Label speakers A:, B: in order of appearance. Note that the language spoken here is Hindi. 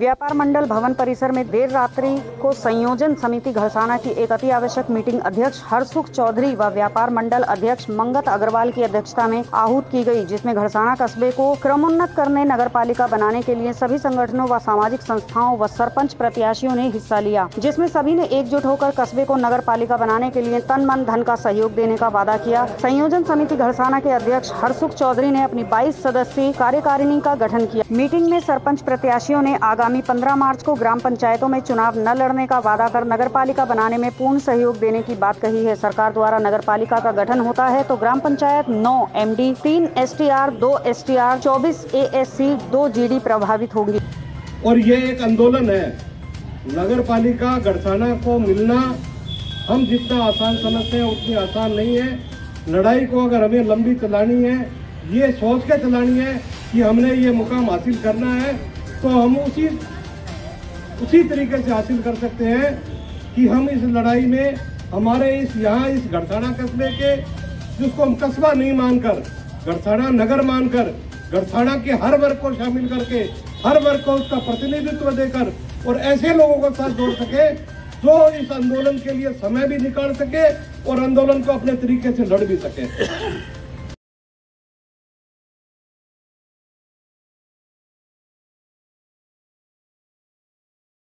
A: व्यापार मंडल भवन परिसर में देर रात्रि को संयोजन समिति घड़साना की एक अति आवश्यक मीटिंग अध्यक्ष हरसुख चौधरी व व्यापार मंडल अध्यक्ष मंगत अग्रवाल की अध्यक्षता में आहूत की गई, जिसमें घड़साना कस्बे को क्रमोन्नत करने, नगरपालिका बनाने के लिए सभी संगठनों व सामाजिक संस्थाओं व सरपंच प्रत्याशियों ने हिस्सा लिया, जिसमें सभी ने एकजुट होकर कस्बे को नगरपालिका बनाने के लिए तन मन धन का सहयोग देने का वादा किया। संयोजन समिति घड़साना के अध्यक्ष हरसुख चौधरी ने अपनी 22 सदस्यीय कार्यकारिणी का गठन किया। मीटिंग में सरपंच प्रत्याशियों ने आगामी 15 मार्च को ग्राम पंचायतों में चुनाव न लड़ने का वादा कर नगरपालिका बनाने में पूर्ण सहयोग देने की बात कही है। सरकार द्वारा नगरपालिका का गठन होता है तो ग्राम panchayat 9 MD, 3 STR, 2 STR, 24 ASC, 2 GD प्रभावित होंगी।
B: और ये एक आंदोलन है। नगरपालिका घड़साना को मिलना हम जितना आसान समझते हैं उतनी आसान नहीं है। लड़ाई को अगर हमें लंबी चलानी है, ये सोच के चलानी है कि हमने ये मुकाम हासिल करना है, तो हम उसी तरीके से हासिल कर सकते हैं कि हम इस लड़ाई में हमारे इस घड़साना कस्बे के, जिसको हम कस्बा नहीं मानकर घड़साना नगर मानकर घड़साना के हर वर्ग को शामिल करके, हर वर्ग को उसका प्रतिनिधित्व देकर और ऐसे लोगों को साथ जोड़ सके जो इस आंदोलन के लिए समय भी निकाल सके और आंदोलन को अपने तरीके से लड़ भी सके।